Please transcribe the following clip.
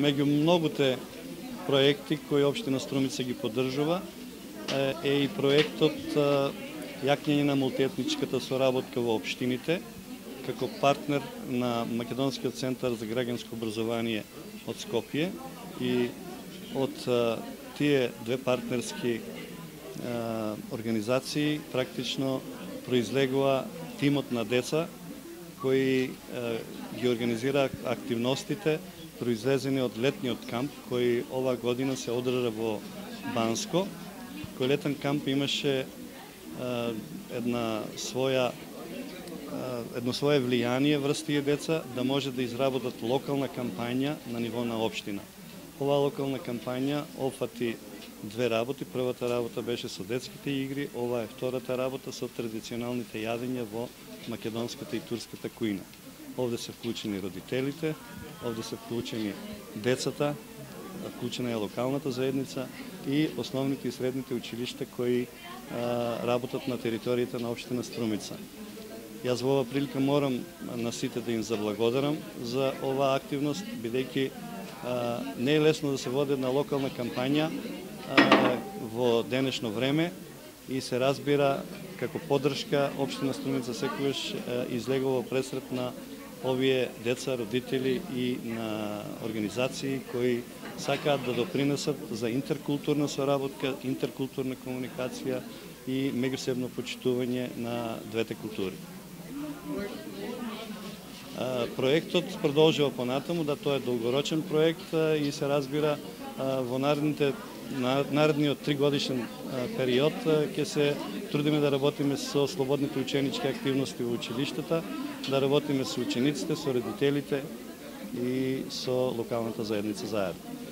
Меѓу многуте проекти кои општина Струмица ги поддржува е и проектот јакнење на мултиетничката соработка во општините како партнер на Македонскиот центар за граѓанско образование од Скопје, и од тие две партнерски организации практично произлегува тимот на деца кои ги организира активностите произлезени од летниот камп кој оваа година се одржа во Банско. Кој летен камп имаше едно свое влијание врз тие деца да може да изработат локална кампања на ниво на општина. Оваа локална кампања опфати две работи. Првата работа беше со детските игри, ова е втората работа со традиционалните јадења во македонската и турската кујна. Овде се вклучени родителите, овде се вклучени децата, вклучена е локалната заедница и основните и средните училишта кои работат на територијата на општина Струмица. Јас во оваа прилика морам на сите да им заблагодарам за оваа активност, бидејќи не е лесно да се води една локална кампања во денешно време и се разбира како поддршка општина Струмица секогаш излегува пресрет на овие деца, родители и на организации кои сакаат да допринесат за интеркултурна соработка, интеркултурна комуникација и меѓусебно почитување на двете култури. Проектот продолжува понатаму, да тоа е долгорочен проект и се разбира во наредниот 3-годишен период ќе се трудиме да работиме со слободните ученички активности во училиштата, да работиме со учениците, со родителите и со локалната заедница заедно.